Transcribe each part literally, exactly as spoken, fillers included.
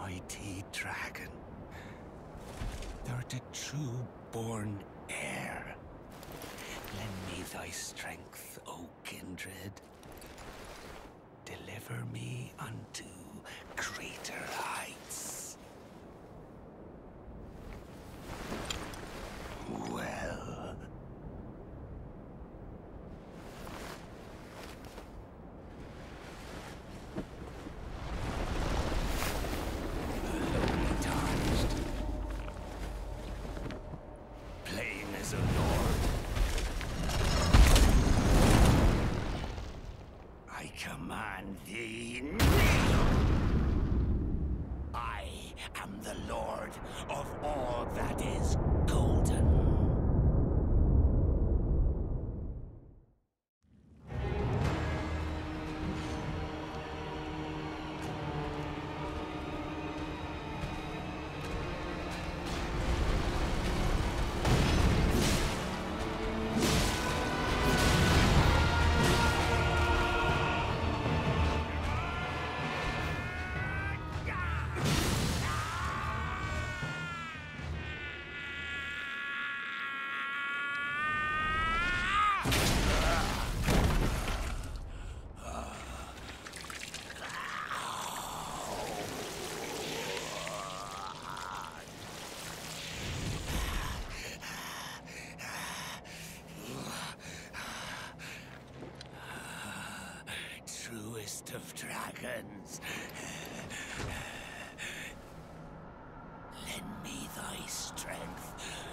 mighty dragon. Thou'rt a true-born heir. Lend me thy strength, O kindred. Deliver me unto greater heights. Well... Lonely tarnished. Plain as a lord. I command thee, kneel! I am the lord of all that is golden. Truest of dragons. Lend me thy strength.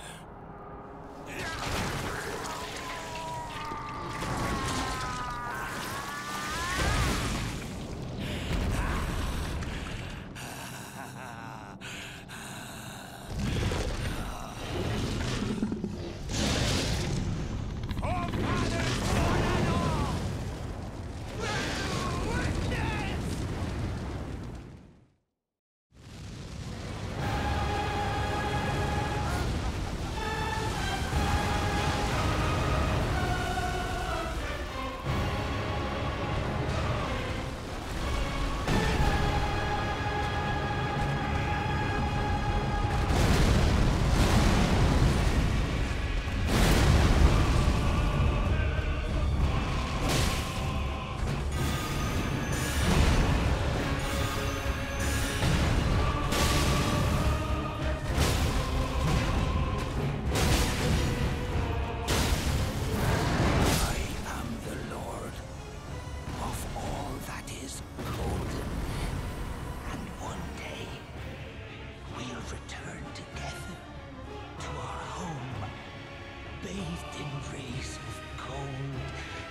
Bathed in rays of gold.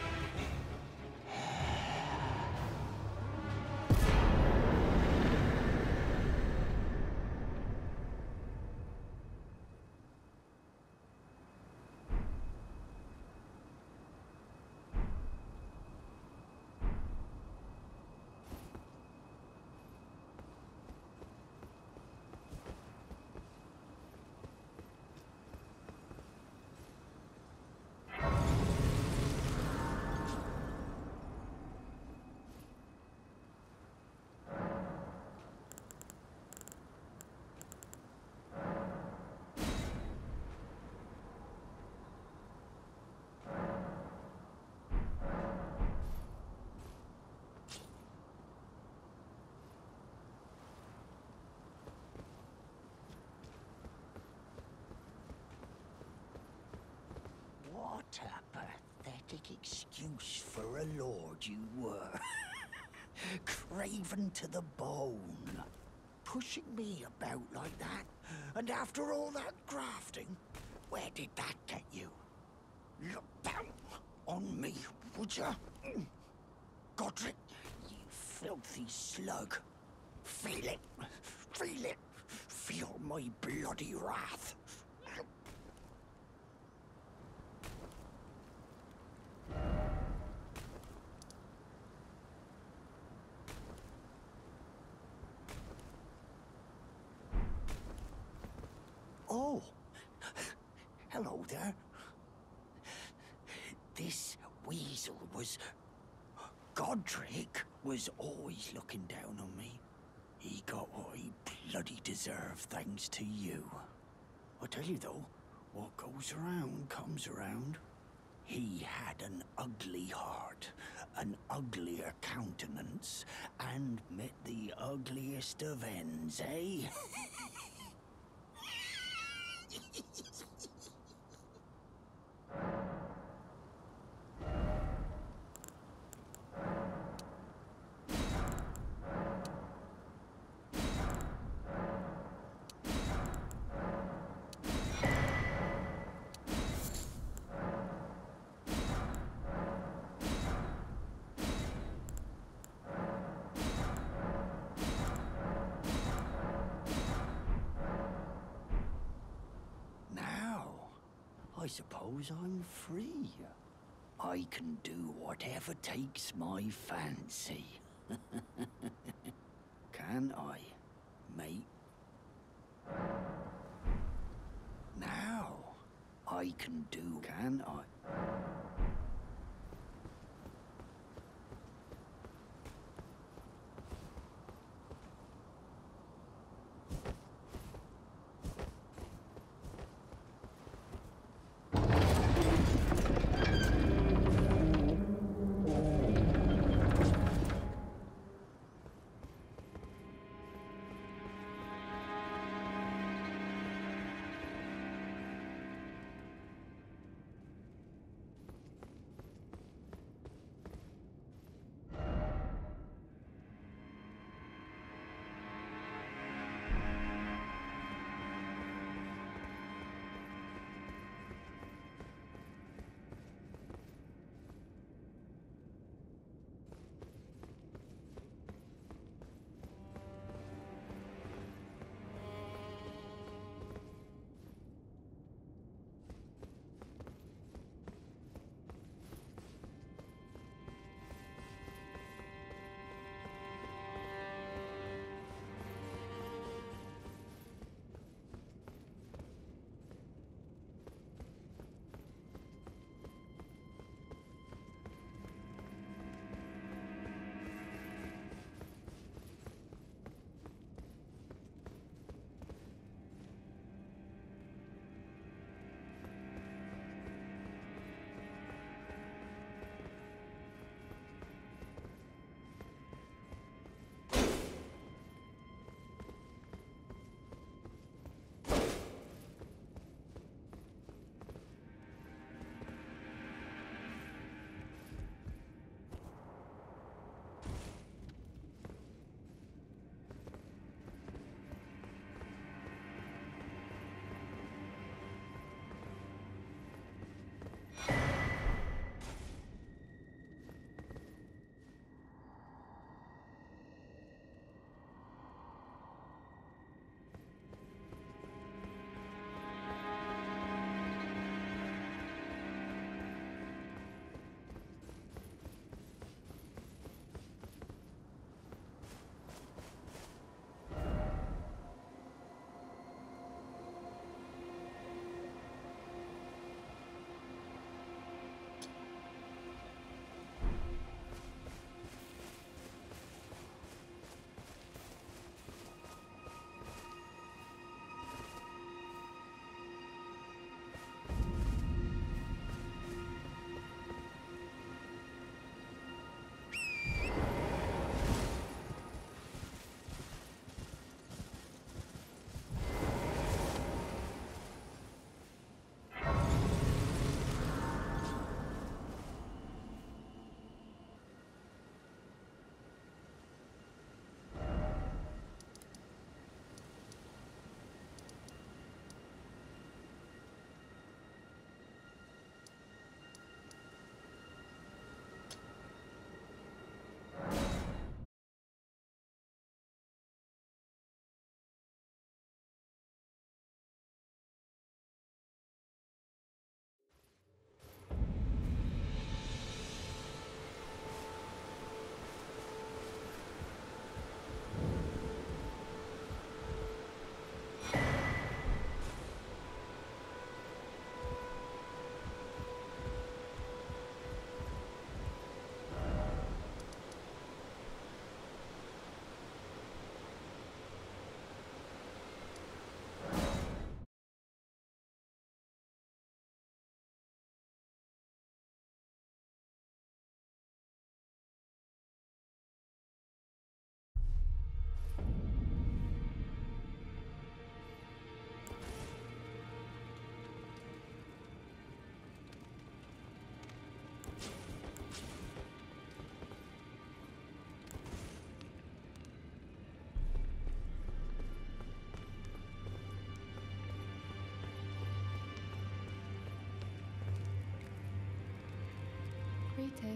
What a pathetic excuse for a lord you were. Craven to the bone. Pushing me about like that. And after all that grafting, where did that get you? Look down on me, would ya? Godric, you filthy slug. Feel it. Feel it. Feel my bloody wrath. Oh, hello there. This weasel was... Godric was always looking down on me. He got what he bloody deserved thanks to you. I tell you though, what goes around comes around. He had an ugly heart, an uglier countenance, and met the ugliest of ends, eh? I suppose I'm free. I can do whatever takes my fancy. Can I, mate? Now, I can do, can I?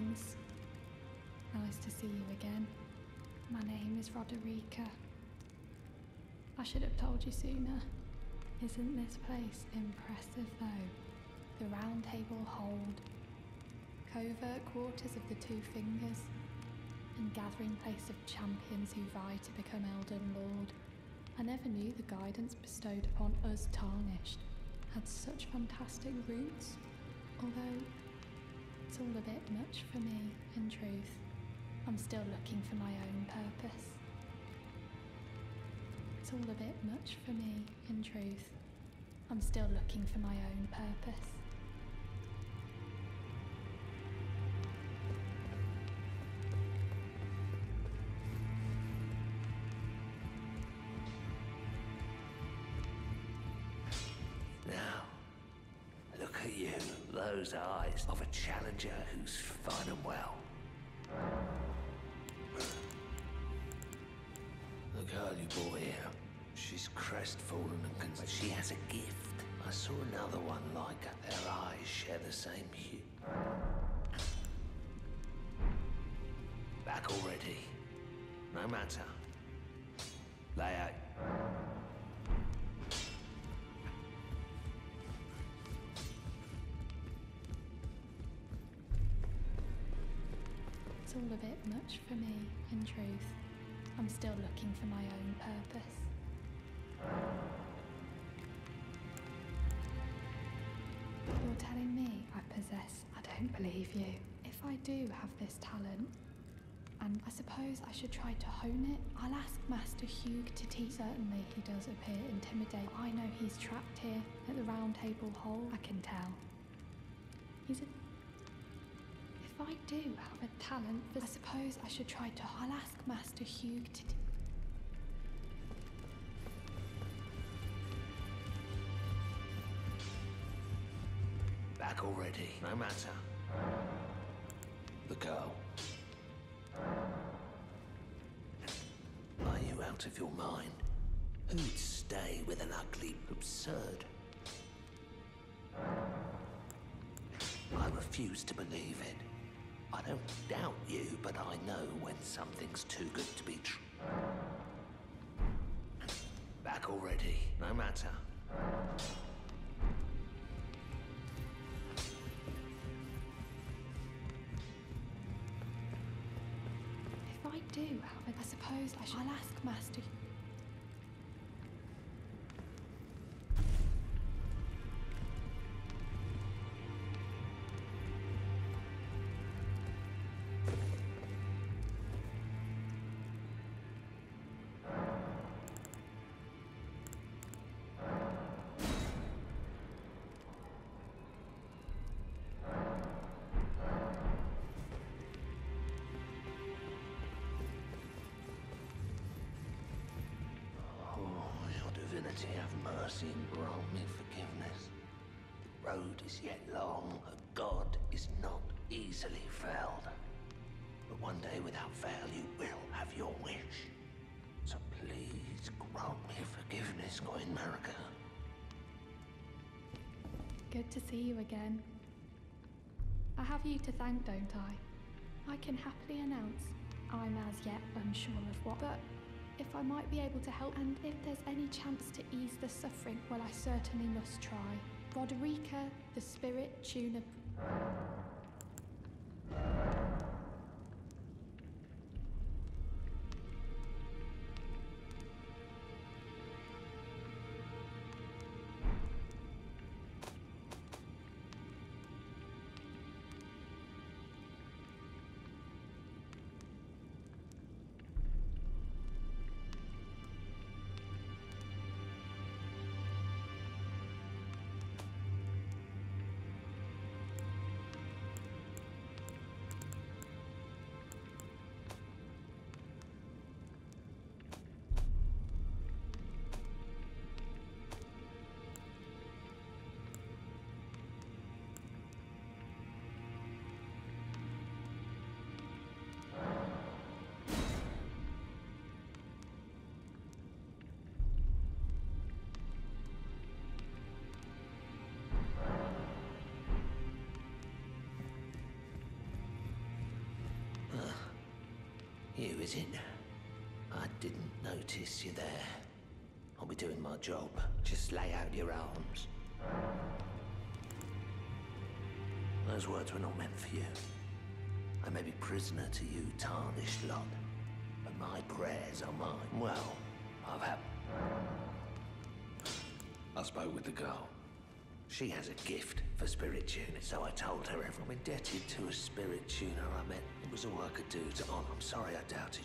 Greetings. Nice to see you again. My name is Roderica. I should have told you sooner. Isn't this place impressive though? The Round Table Hold, covert quarters of the Two Fingers, and gathering place of champions who vie to become Elden Lord. I never knew the guidance bestowed upon us Tarnished had such fantastic roots, although it's all a bit much for me, in truth. I'm still looking for my own purpose. It's all a bit much for me, in truth. I'm still looking for my own purpose. Now, look at you, those eyes of a challenger who's fine and well. The girl you brought here, she's crestfallen and con- but she has a gift. I saw another one like her. Their eyes share the same hue. Back already. No matter. Lay out. It's all a bit much for me, in truth. I'm still looking for my own purpose. You're telling me I possess... I don't believe you. If I do have this talent, and I suppose I should try to hone it, I'll ask Master Hugh to teach. Certainly he does appear intimidating. I know he's trapped here at the Round Table Hole. I can tell. He's a... If I do have a talent for... I suppose I should try to... I'll ask Master Hugh to... Back already. No matter. The girl. Are you out of your mind? Who'd stay with an ugly... absurd? I refuse to believe it. I don't doubt you, but I know when something's too good to be true. Back already. No matter. If I do have it, I suppose I shall ask Master... Have mercy and grant me forgiveness. The road is yet long, a god is not easily felled. But one day without fail you will have your wish. So please grant me forgiveness, Coin Marika. Good to see you again. I have you to thank, don't I? I can happily announce I'm as yet unsure of what, but if I might be able to help, and if there's any chance to ease the suffering, well, I certainly must try. Roderica, the spirit tuner... You, is it? I didn't notice you there. I'll be doing my job. Just lay out your arms. Those words were not meant for you. I may be prisoner to you, tarnished lot, but my prayers are mine. Well, I've had... I spoke with the girl. She has a gift for spirit tuning, so I told her if I'm indebted to a spirit tuner I met, it was all I could do to honor. I'm sorry I doubted.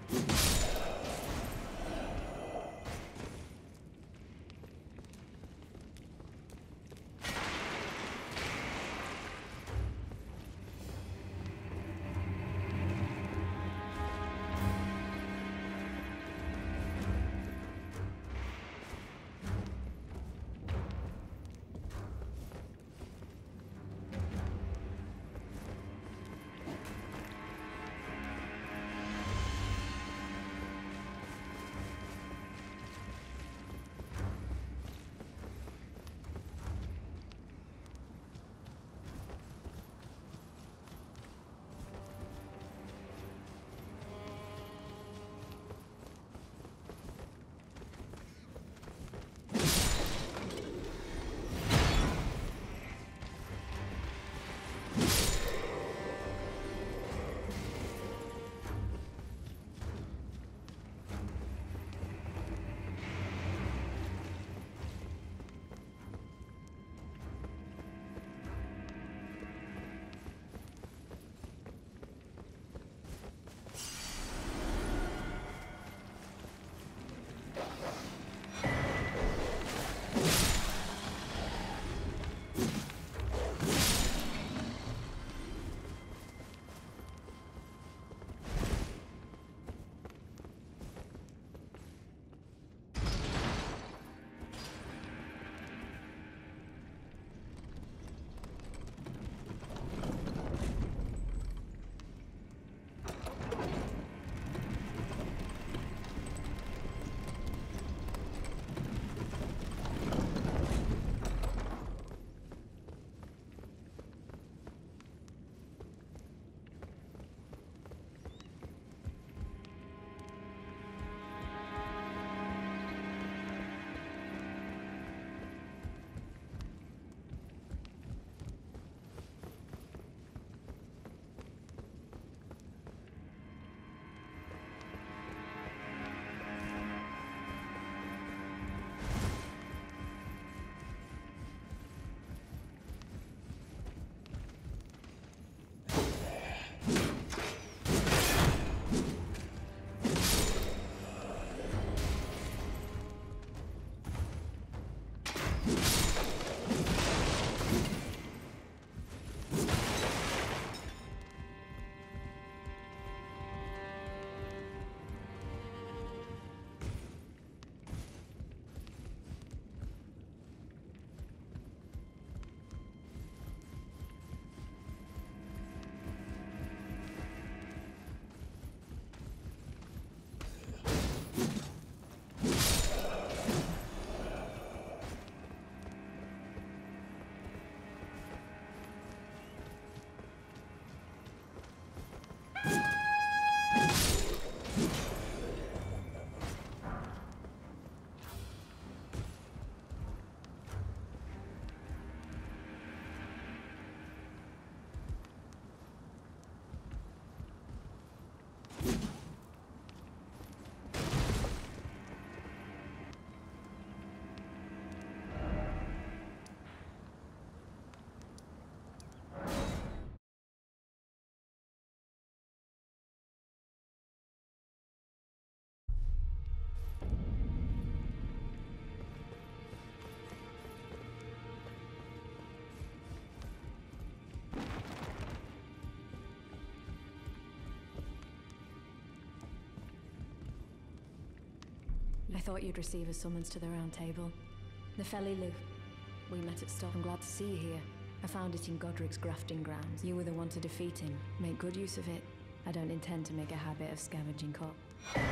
I thought you'd receive a summons to the Round Table. The Felly-Lu. We met at Stock. I'm glad to see you here. I found it in Godric's grafting grounds. You were the one to defeat him. Make good use of it. I don't intend to make a habit of scavenging cop.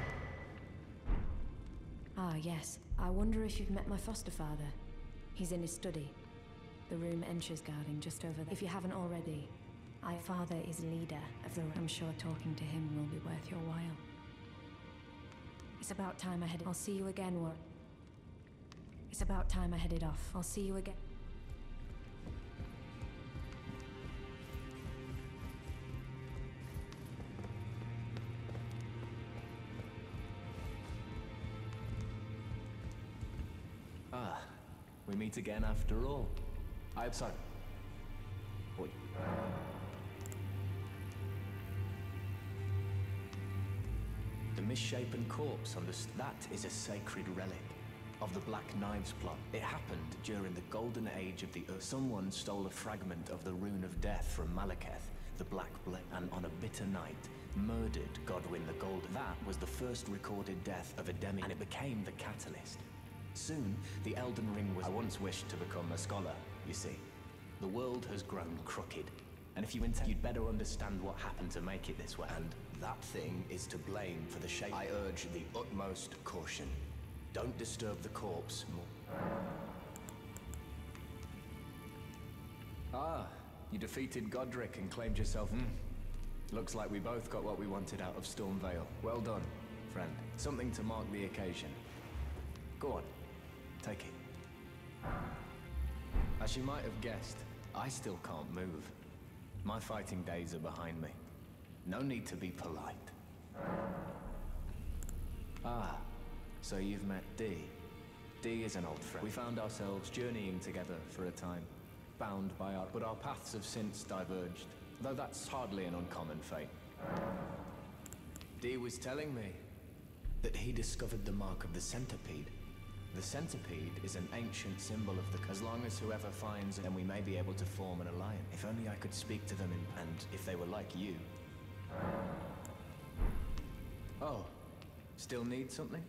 Ah, yes. I wonder if you've met my foster father. He's in his study. The room Ensha's guarding just over there. If you haven't already, my father is leader of the... I'm sure talking to him will be worth your while. It's about time I headed... I'll see you again, War. It's about time I headed off. I'll see you again. Ah, we meet again after all. I'm sorry. Wait. misshapen corpse on the... St that is a sacred relic of the Black Knives plot. It happened during the golden age of the Earth. Someone stole a fragment of the Rune of Death from Malekith, the Black Blade, and on a bitter night, murdered Godwyn the Golden. That was the first recorded death of a demi, and it became the catalyst. Soon, the Elden Ring was... I once wished to become a scholar, you see. The world has grown crooked, and if you intend, you'd better understand what happened to make it this way. And that thing is to blame for the shape. I urge the utmost caution. Don't disturb the corpse more. Ah, you defeated Godric and claimed yourself... Hmm. Looks like we both got what we wanted out of Stormvale. Well done, friend. Something to mark the occasion. Go on, take it. As you might have guessed, I still can't move. My fighting days are behind me. No need to be polite. Ah, so you've met Dee. Dee is an old friend. We found ourselves journeying together for a time, bound by our... But our paths have since diverged, though that's hardly an uncommon fate. Dee was telling me that he discovered the mark of the centipede. The centipede is an ancient symbol of the... As long as whoever finds it, then we may be able to form an alliance. If only I could speak to them in... and if they were like you. Oh, still need something?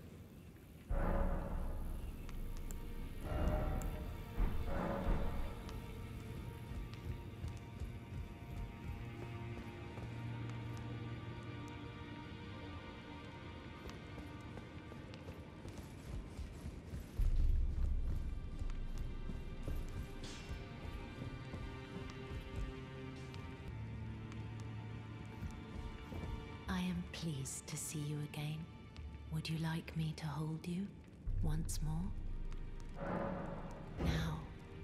I am pleased to see you again. Would you like me to hold you once more? Now.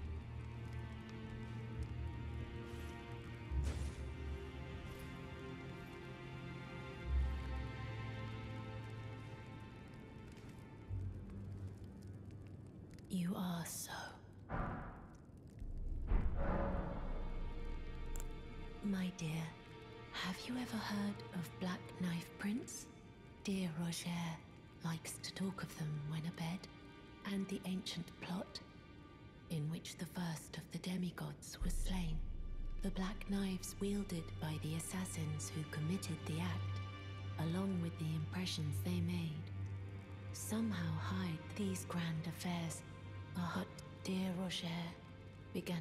You are so. My dear, have you ever heard of Black Knife Prince? Dear Roger likes to talk of them when abed, and the ancient plot in which the first of the demigods was slain. The black knives wielded by the assassins who committed the act, along with the impressions they made, somehow hide these grand affairs. Ah, but dear Roger began.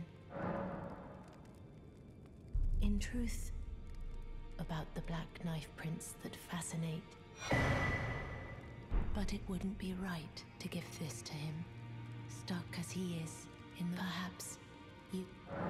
In truth, about the Black Knife Prince that fascinate. But it wouldn't be right to give this to him, stuck as he is in the... Perhaps you...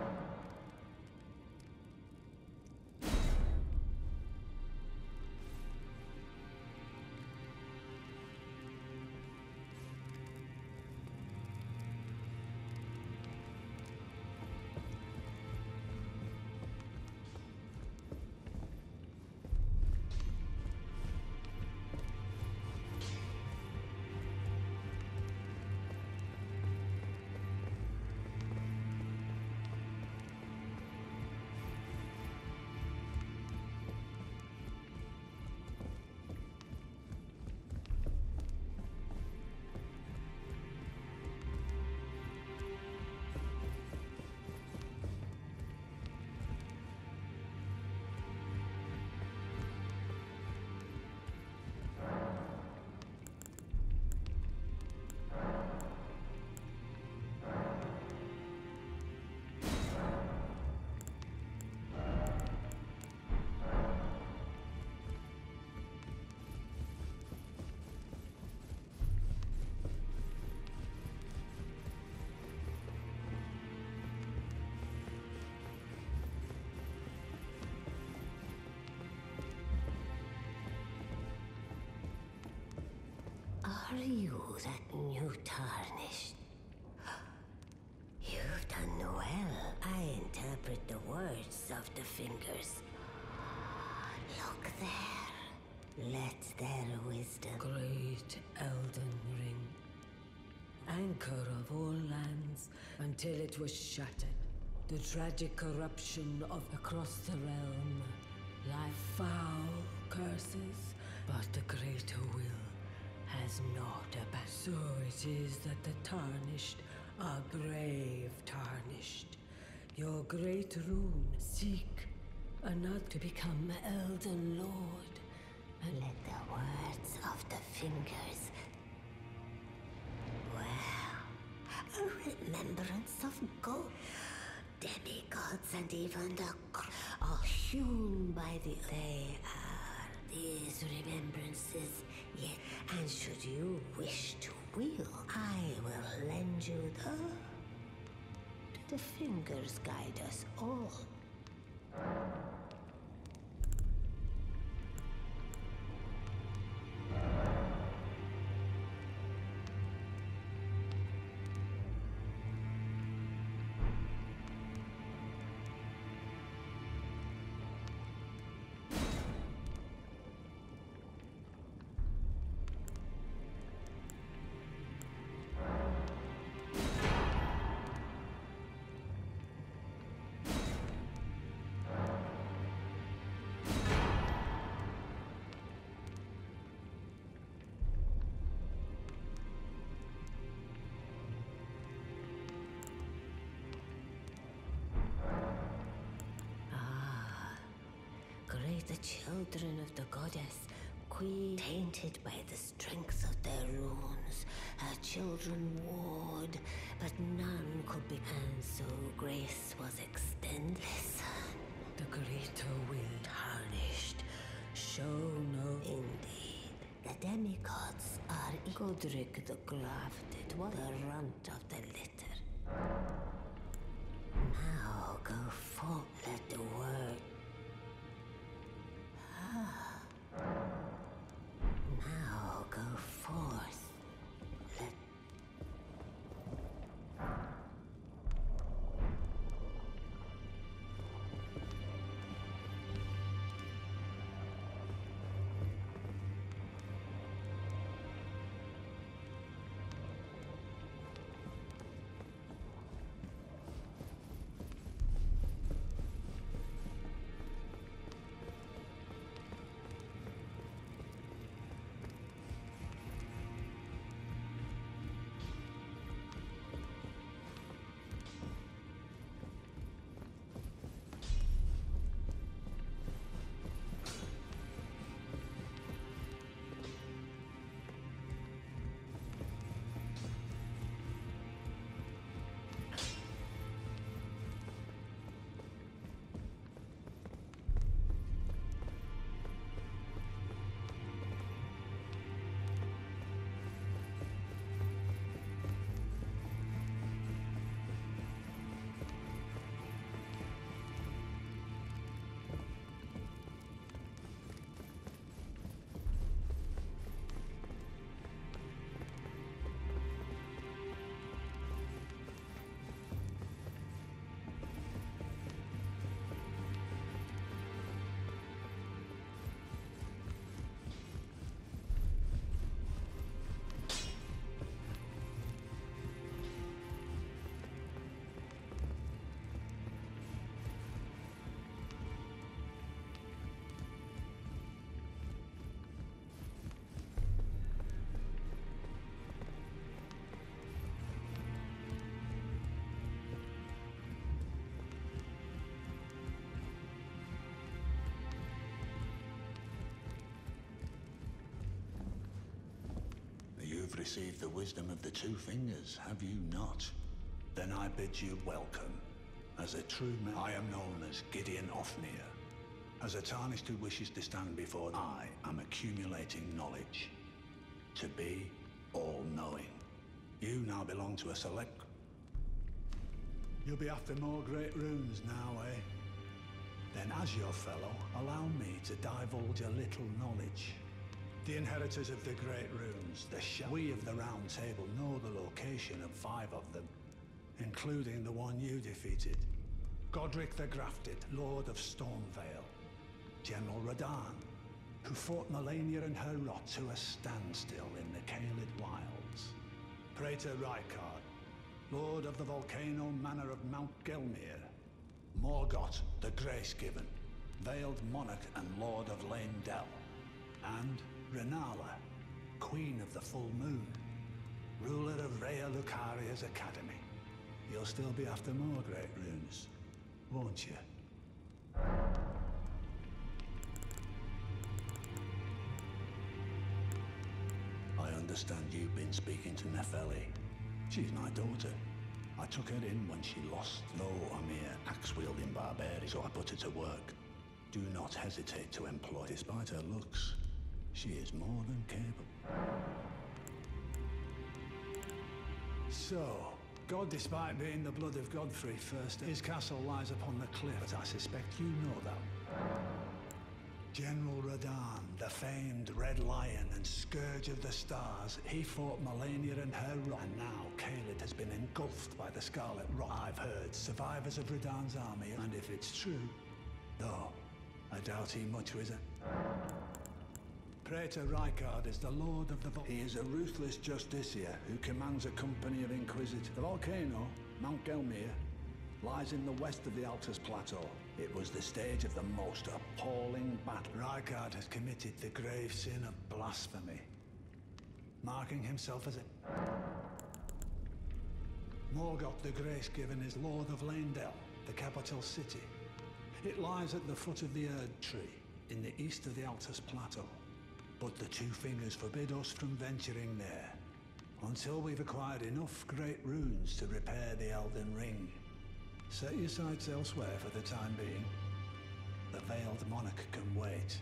Are you that new tarnished? You've done well. I interpret the words of the fingers. Look there. Let their wisdom... Great Elden Ring. Anchor of all lands until it was shattered. The tragic corruption of across the realm. Like foul curses But the greater will has not abandoned. So it is that the Tarnished are brave Tarnished. Your great rune seek another to become Elden Lord. And Let the words of the fingers. Well, a remembrance of gold. Demigods and even the cr- are hewn by the. They are these remembrances yet. And should you wish to wield, I will lend you the. The fingers guide us all. The children of the goddess, queen, tainted by the strength of their runes, her children warred, but none could be. And so grace was extended. Listen, the greater will tarnished. Show no. Indeed, the demigods are Godric the Grafted, was the runt of the litter. Now go forth, let the word. Now go forth. Let You've received the wisdom of the Two Fingers, have you not? Then I bid you welcome. As a true man, I am known as Gideon Ofnir. As a Tarnished who wishes to stand before them, I am accumulating knowledge. To be all-knowing. You now belong to a select... You'll be after more great runes now, eh? Then as your fellow, allow me to divulge a little knowledge. The inheritors of the Great Runes, the Sh- We of the Round Table know the location of five of them, including the one you defeated. Godric the Grafted, Lord of Stormvale. General Radahn, who fought Melania and her rot to a standstill in the Caelid Wilds. Praetor Rykard, Lord of the Volcano Manor of Mount Gelmir. Morgott the Grace-Given, Veiled Monarch and Lord of Lane Dell. And Renala, Queen of the Full Moon, ruler of Rhea Lucaria's academy. You'll still be after more great runes, won't you? I understand you've been speaking to Nepheli. She's my daughter. I took her in when she lost Lo Amir, axe-wielding barbarian, so I put her to work. Do not hesitate to employ. Despite her looks, she is more than capable. So, God, despite being the blood of Godfrey first, his castle lies upon the cliff, but I suspect you know that. General Radahn, the famed Red Lion and Scourge of the Stars, he fought Malenia and her rock, and now Caelid has been engulfed by the Scarlet Rot. I've heard survivors of Radahn's army, and if it's true, though, I doubt he much was a... Praetor Rykard is the Lord of the Vol- He is a ruthless justiciar who commands a company of Inquisitors. The volcano, Mount Gelmir, lies in the west of the Altus Plateau. It was the stage of the most appalling battle. Rykard has committed the grave sin of blasphemy, marking himself as a... Morgoth the Grace-Given is Lord of Leyndell, the capital city. It lies at the foot of the Erd Tree, in the east of the Altus Plateau. But the Two Fingers forbid us from venturing there, until we've acquired enough great runes to repair the Elden Ring. Set your sights elsewhere for the time being. The Veiled Monarch can wait.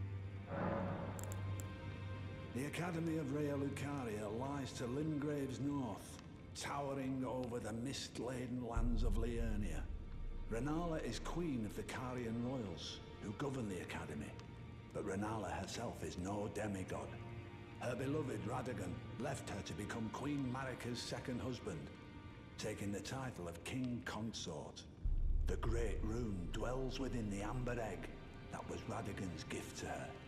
The Academy of Rhea Lucaria lies to Limgrave's north, towering over the mist-laden lands of Liurnia. Renala is queen of the Carian royals, who govern the Academy. But Renala herself is no demigod. Her beloved Radagon left her to become Queen Marika's second husband, taking the title of King Consort. The Great Rune dwells within the Amber Egg that was Radagon's gift to her.